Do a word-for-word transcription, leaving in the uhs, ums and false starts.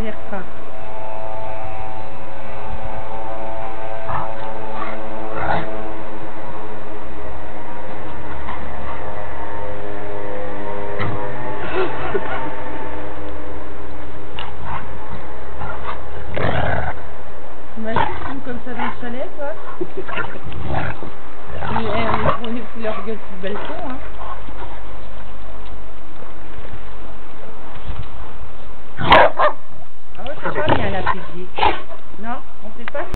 galère pas. T'imagines comme ça dans le chalet, toi? On est, on est fous leur gueule sur le balcon, hein. Ah ouais, c'est pas bien la physique. Non, on fait pas